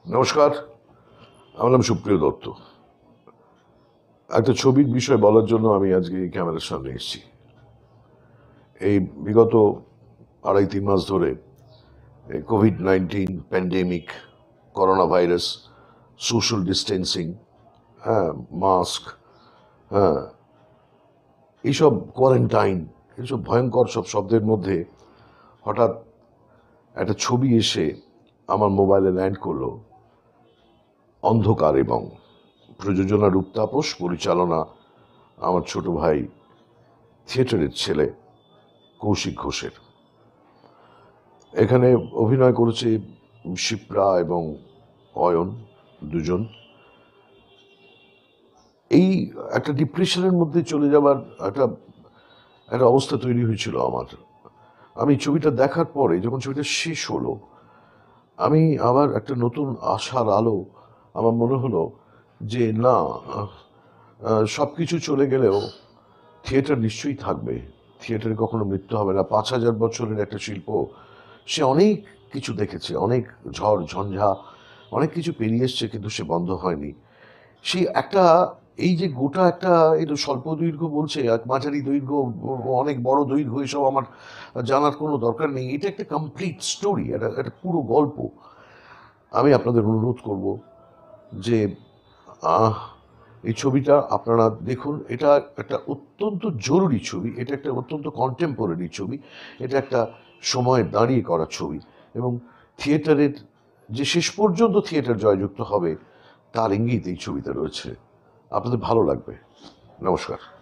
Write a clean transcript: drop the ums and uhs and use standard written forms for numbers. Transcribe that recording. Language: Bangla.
নমস্কার, আমার নাম সুপ্রিয় দত্ত। একটা ছবির বিষয় বলার জন্য আমি আজকে এই ক্যামেরার সামনে এসেছি। এই বিগত 2.5-3 মাস ধরে এই কোভিড-19 pandemic, corona virus, social distancing, হ্যাঁ, মাস্ক, হ্যাঁ, এইসব কোয়ারেন্টাইন, এইসব ভয়ঙ্কর সব শব্দের মধ্যে হঠাৎ একটা ছবি এসে আমার মোবাইলে ল্যান্ড করলো। অন্ধকার এবং প্রযোজনা রূপ তাপস, পরিচালনা আমার ছোট ভাই থিয়েটারের ছেলে কৌশিক ঘোষের। এখানে অভিনয় করেছে শিপ্রা এবং অয়ন, দুজন। এই একটা ডিপ্রেশনের মধ্যে চলে যাবার একটা একটা অবস্থা তৈরি হয়েছিল আমার। আমি ছবিটা দেখার পরে যখন ছবিটা শেষ হলো, আমি আবার একটা নতুন আশার আলো আমার মনে হলো যে না, সব কিছু চলে গেলেও থিয়েটার নিশ্চয়ই থাকবে, থিয়েটারে কখনো মৃত্যু হবে না। 5,000 বছরের একটা শিল্প, সে অনেক কিছু দেখেছে, অনেক ঝড় ঝঞ্ঝা, অনেক কিছু পেরিয়ে এসছে, কিন্তু সে বন্ধ হয়নি। সেই একটা, এই যে গোটা একটা, এটা স্বল্প দৈর্ঘ্য বলছে, মাঝারি দৈর্ঘ্য, অনেক বড় দৈর্ঘ্য, এসব আমার জানার কোনো দরকার নেই। এটা একটা কমপ্লিট স্টোরি, একটা পুরো গল্প। আমি আপনাদের অনুরোধ করব যে এই ছবিটা আপনারা দেখুন। এটা একটা অত্যন্ত জরুরি ছবি, এটা একটা অত্যন্ত কন্টেম্পোরারি ছবি, এটা একটা সময়ে দাঁড়িয়ে করা ছবি, এবং থিয়েটারের যে শেষ পর্যন্ত থিয়েটার জয়যুক্ত হবে তার ইঙ্গিত এই ছবিতে রয়েছে। আপনাদের ভালো লাগবে। নমস্কার।